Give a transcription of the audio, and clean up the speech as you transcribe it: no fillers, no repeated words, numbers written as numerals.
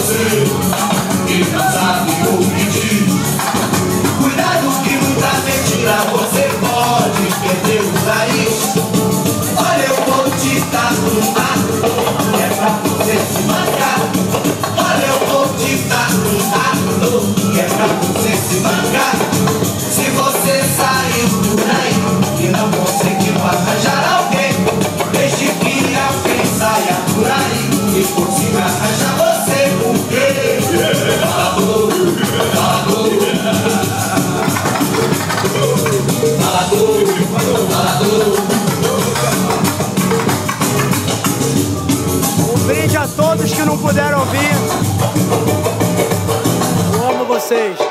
você que não sabe o pedir. Cuidado que muita mentira você pode perder o país. Olha, eu vou te dar um ato, é pra você se mancar. Olha, eu vou te dar um ato, é pra você se mancar. Se você sair por aí e não conseguiu arranjar alguém, deixe que alguém saia por aí e consiga arranjar você, porque falador, falador, falador, falador. Um brinde a todos que não puderam vir. Eu amo vocês.